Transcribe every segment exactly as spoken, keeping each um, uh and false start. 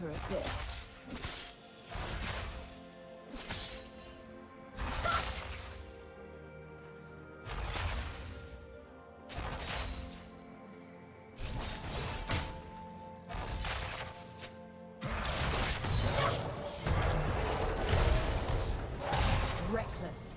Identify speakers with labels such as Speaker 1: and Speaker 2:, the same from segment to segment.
Speaker 1: mediocre at best. Reckless.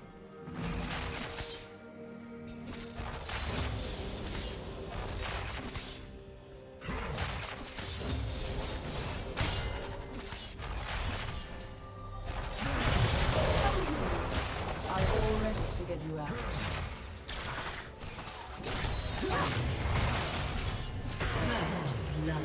Speaker 1: You out. First blood.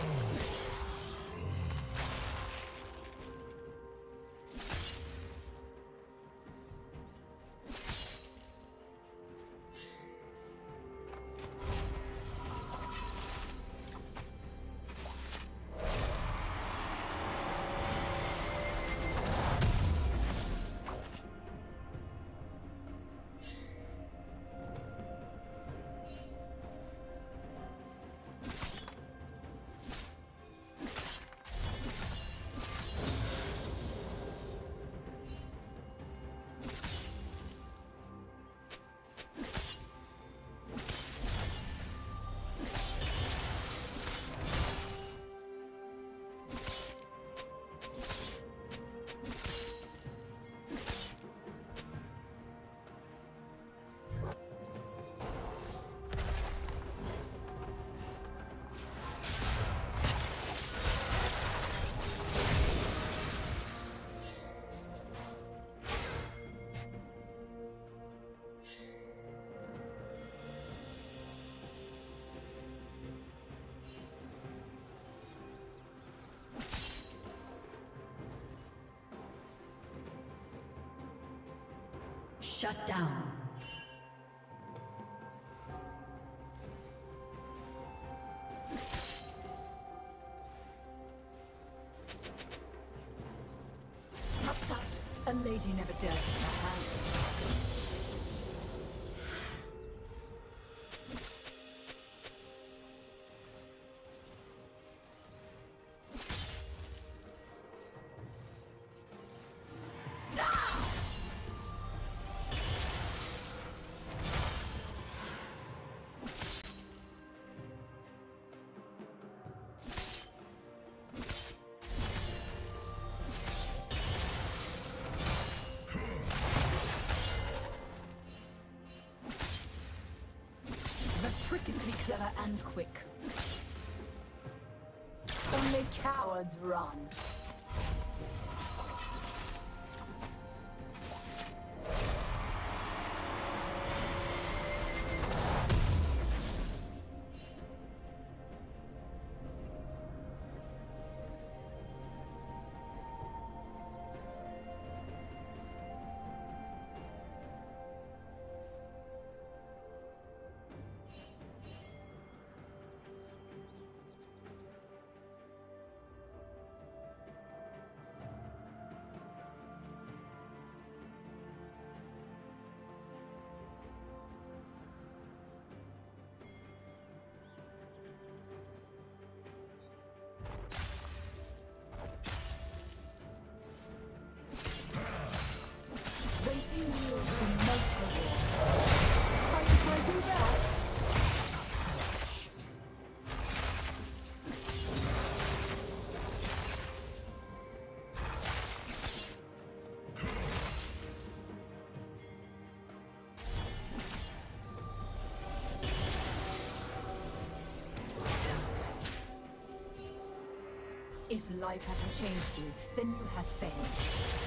Speaker 1: Shut down. Tut tut, a lady never dared to her hands. Trick is to be clever and quick. Only cowards run. If life hasn't changed you, then you have failed.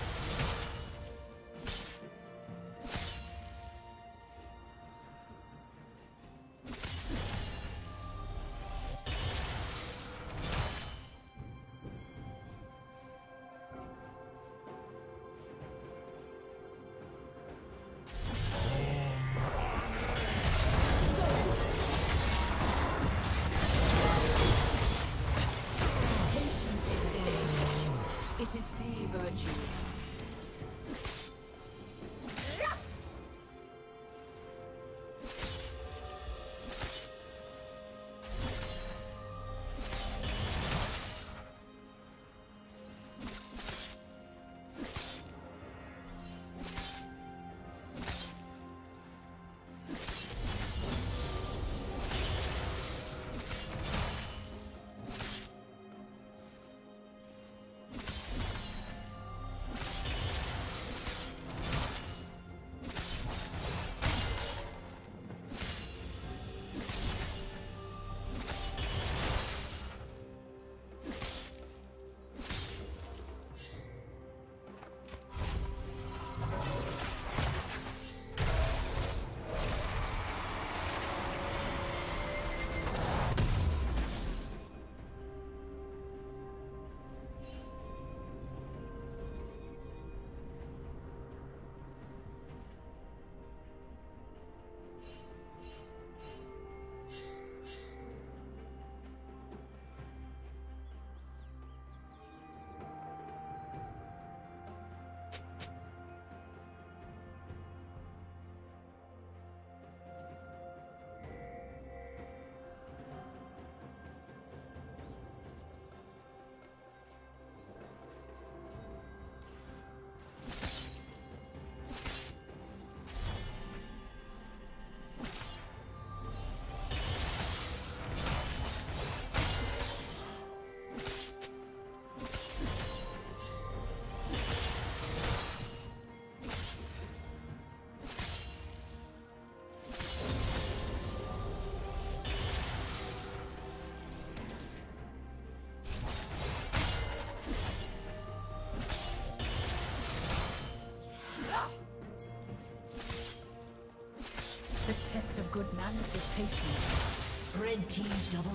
Speaker 1: It is the virtue.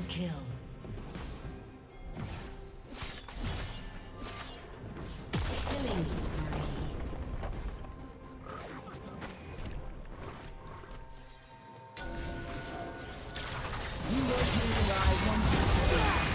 Speaker 2: kill. Killing spree. You will do what I want you to do.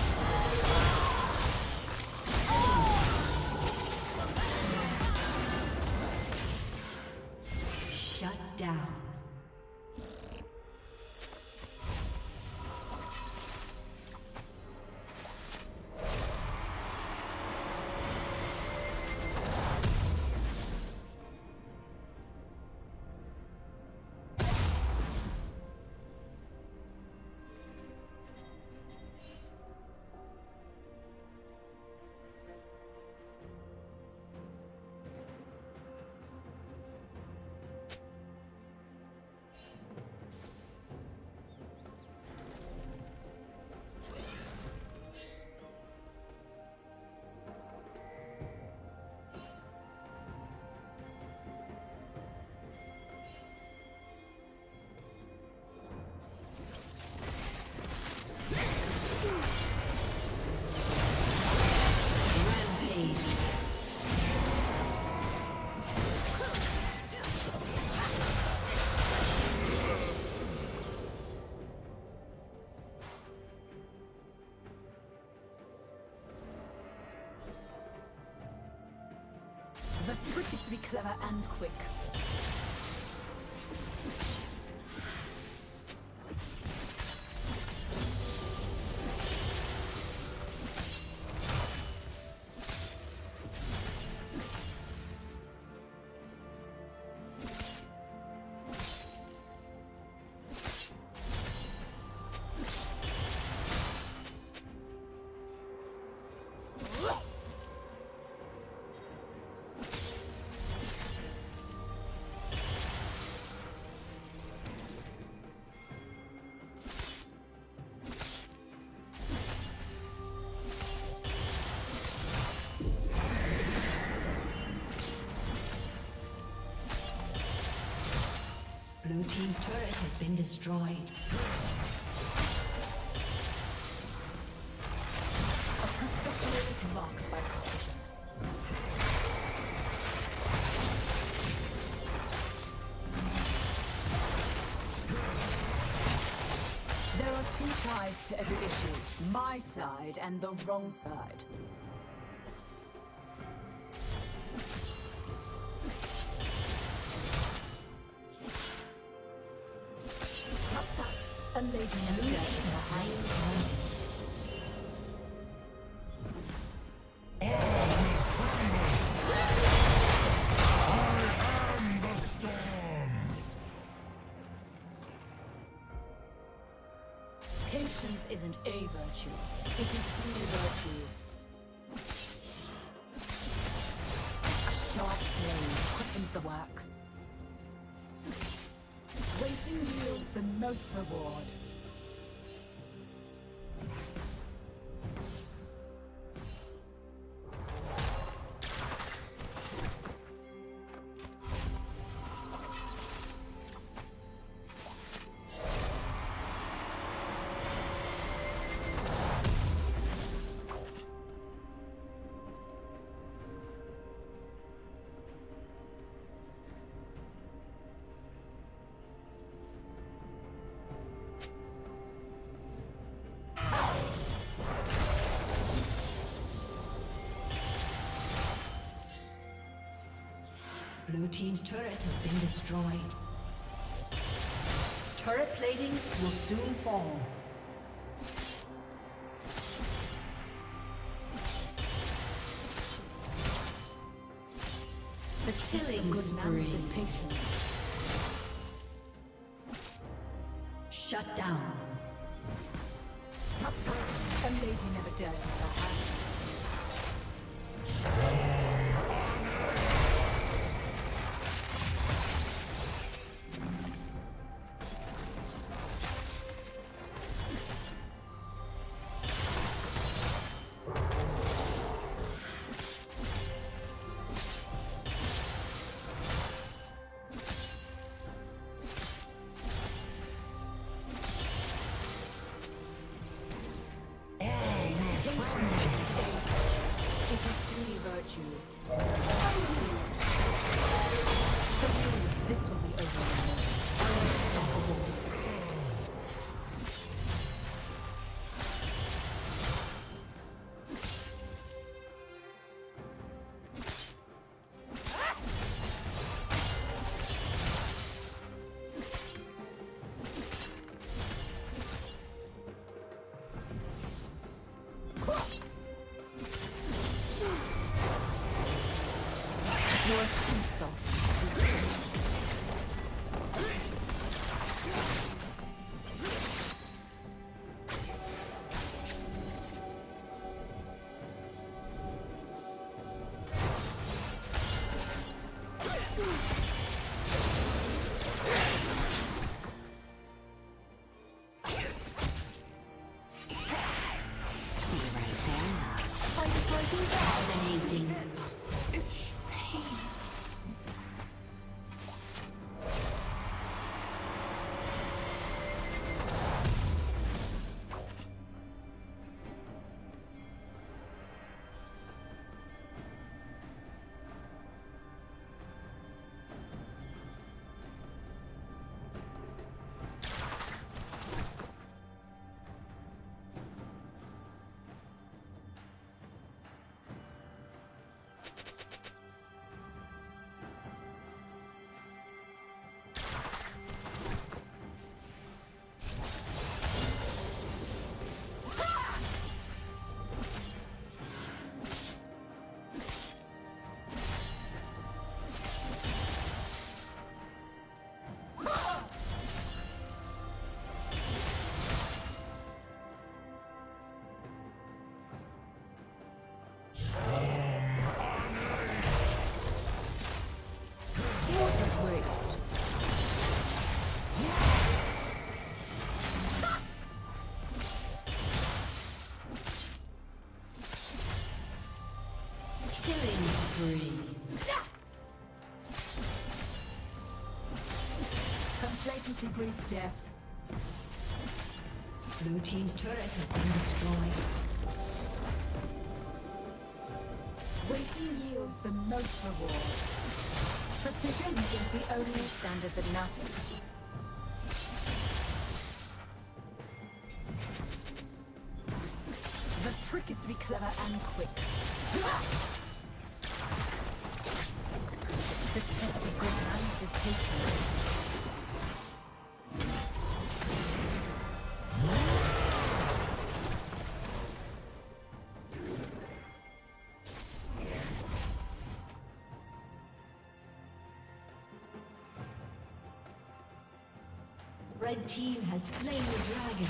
Speaker 1: The trick is to be clever and quick.
Speaker 2: Blue team's turret has been destroyed.
Speaker 1: A professional is marked by precision. There are two sides to every issue. My side and the wrong side. A lady never behind Patience isn't a virtue, it is the virtue. A sharp blade quickens the work. Waiting yields the most reward.
Speaker 2: Blue team's turret has been destroyed. Turret plating will soon fall. The killing spree. Is patience. Shut down.
Speaker 1: Tap tap. A lady never dirties her hands. This will be over. Unstoppable. Complacency breeds death.
Speaker 2: Blue team's turret has been destroyed.
Speaker 1: Waiting yields the most reward. Precision is the only standard that matters. The trick is to be clever and quick. The test of good manners is patience.
Speaker 2: Red team has slain the dragon.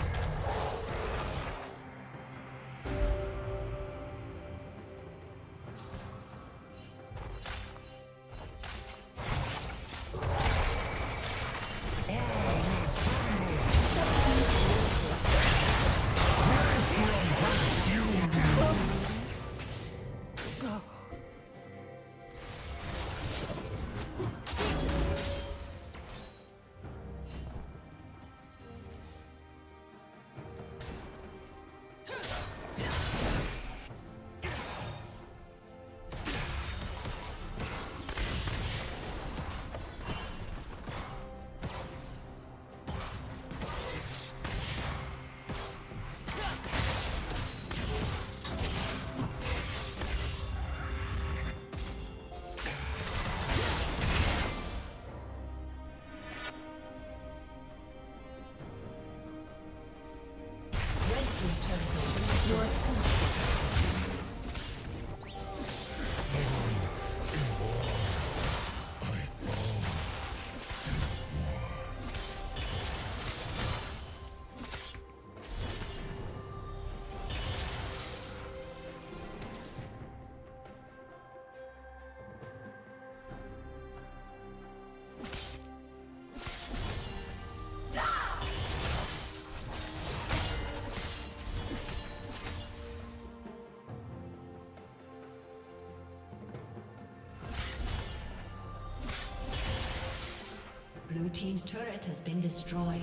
Speaker 2: Blue team's turret has been destroyed.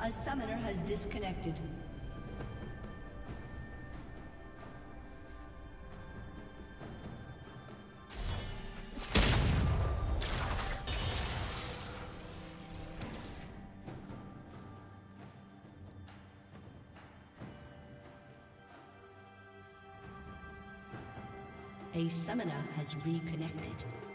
Speaker 2: A summoner has disconnected. A summoner has reconnected.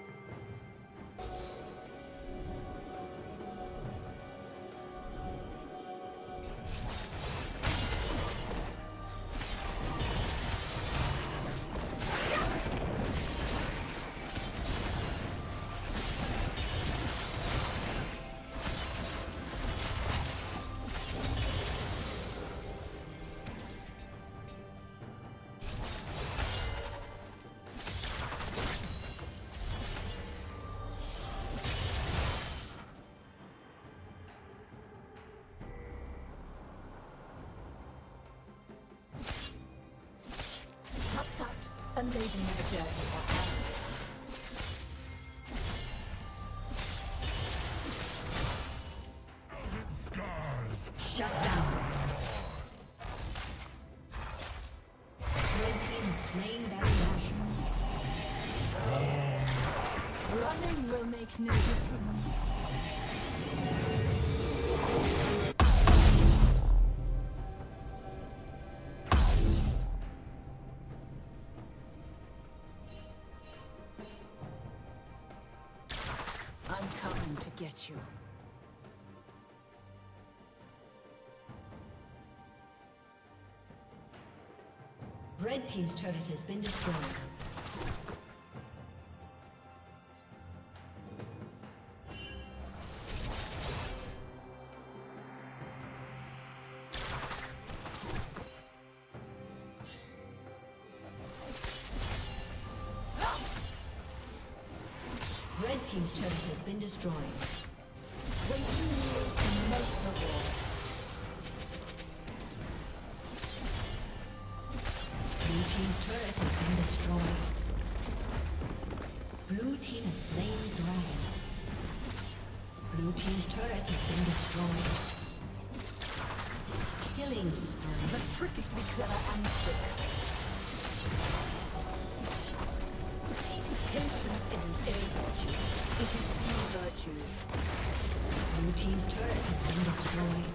Speaker 1: And they never dirty their hands.
Speaker 2: Shut down. Red team has slain Baron Nashor.
Speaker 1: Running will make no difference. I'm coming to get you.
Speaker 2: Red team's turret has been destroyed. Red team's turret has been destroyed.
Speaker 1: Waiting years and most reward.
Speaker 2: Blue team's turret has been destroyed. Blue team has slain the dragon. Blue team's turret has been destroyed. Killing spree.
Speaker 1: The trick is to be clever and quick. Patience isn't a virtue. It is the virtue.
Speaker 2: Blue team's turret has been destroyed.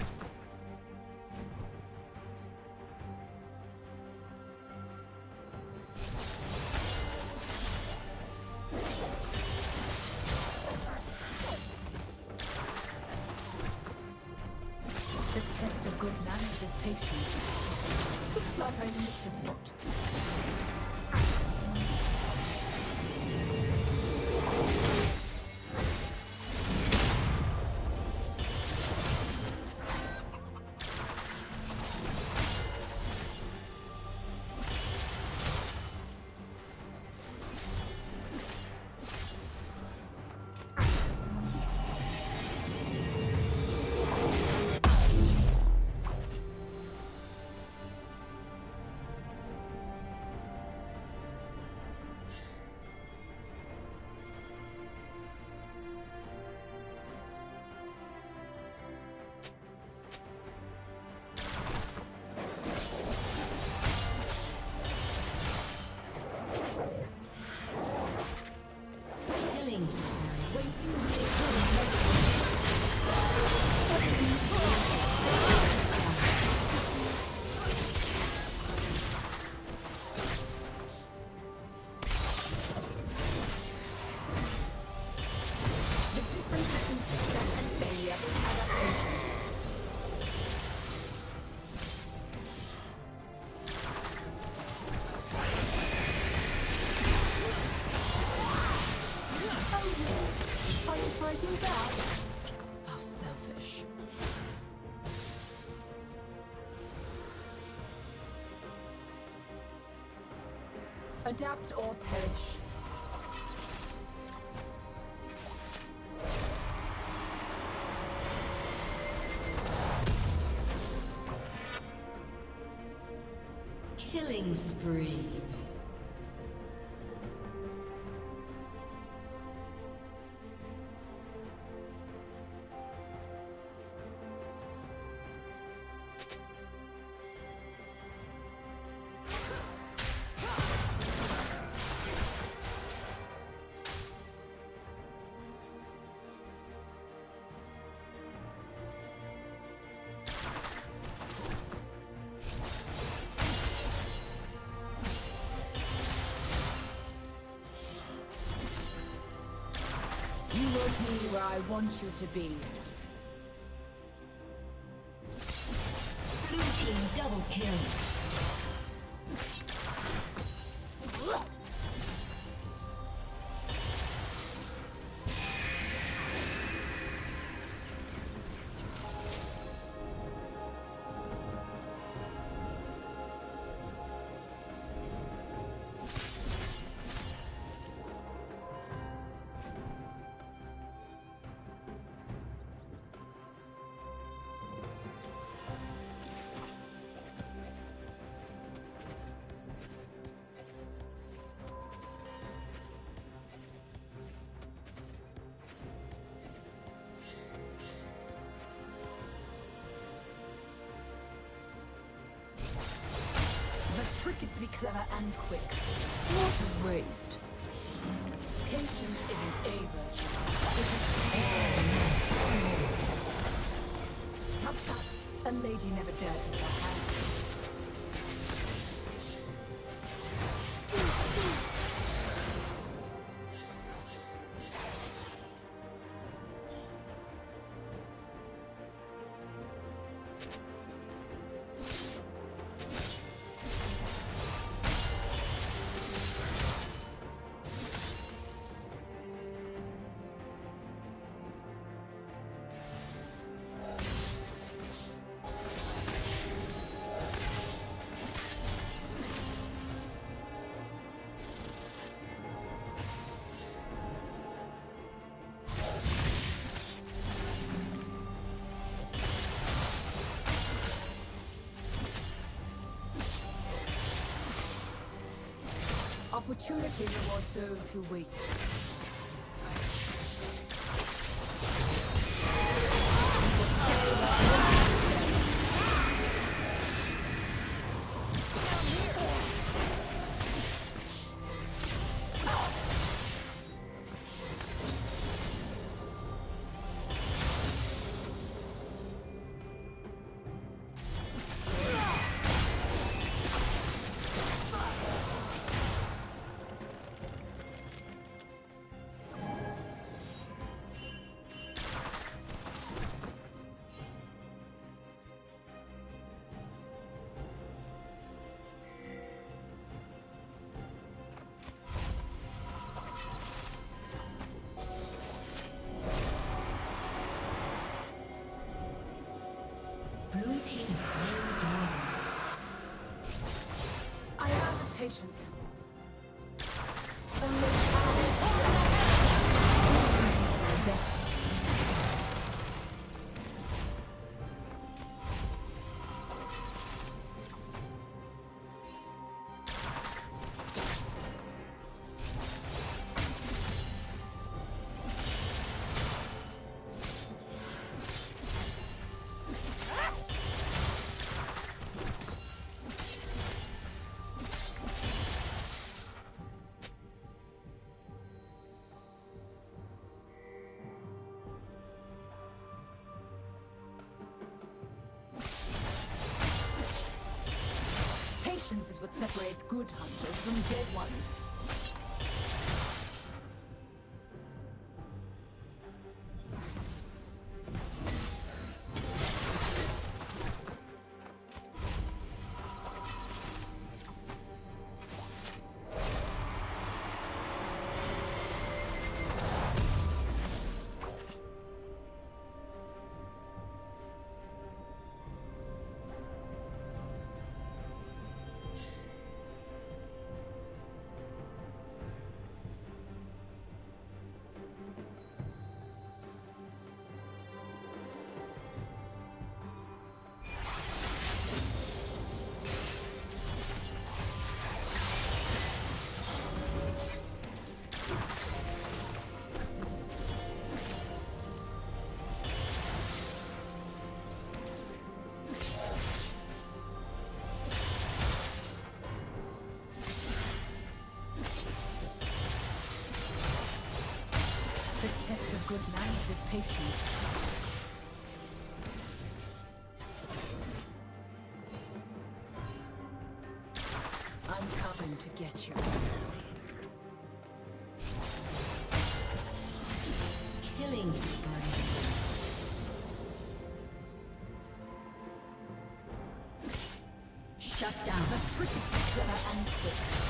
Speaker 1: The test of good manners is patience. Looks like I missed a spot. How selfish. Adapt or perish.
Speaker 2: Killing spree.
Speaker 1: You won't be where I want you to be.
Speaker 2: Blue team double kill.
Speaker 1: The trick is to be clever and quick. What a waste. Patience isn't a virtue. It is tut tut. A lady never dirties her hands. Opportunity rewards those who wait. I am out of patience. Patience is what separates good hunters from dead ones. The test of good manners is patience. I'm coming to get you.
Speaker 2: Killing spree. Shut down.
Speaker 1: The trick is to clever and quick.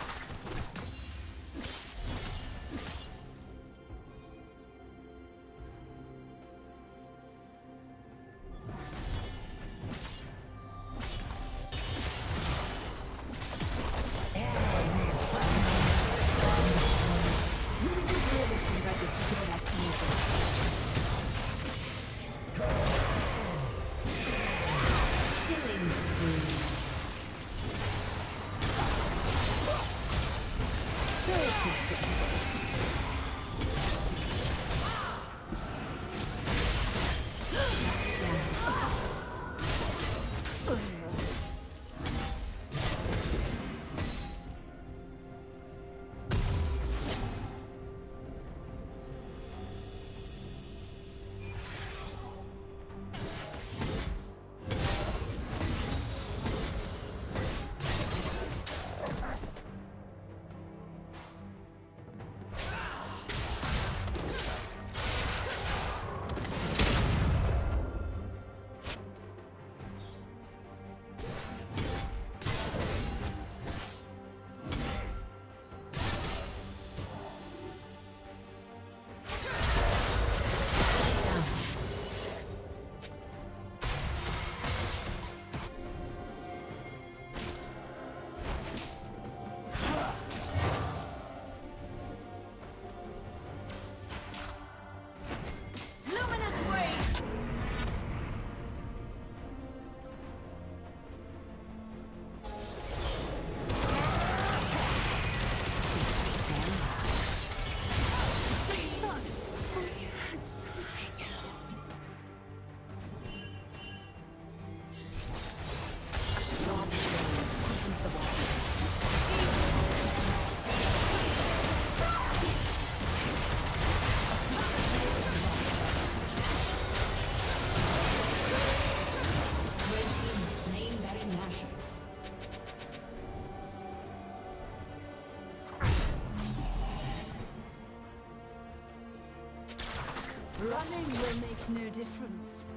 Speaker 1: Running will make no difference.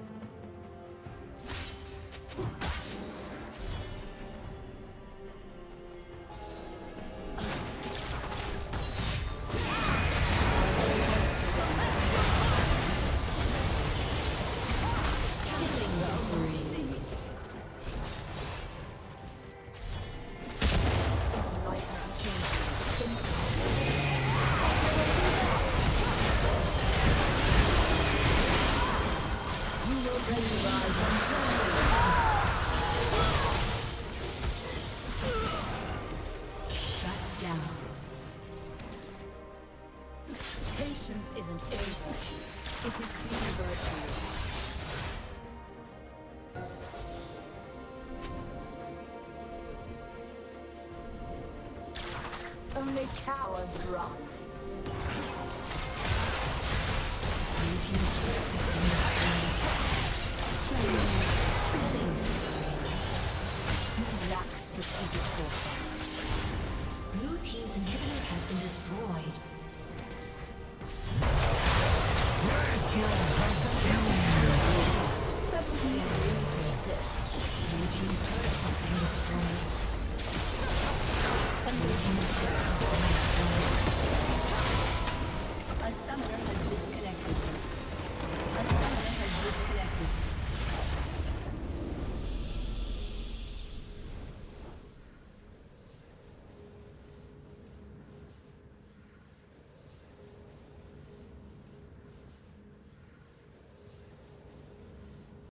Speaker 1: Patience isn't able, it is universal. Only cowards run. You lack strategic foresight.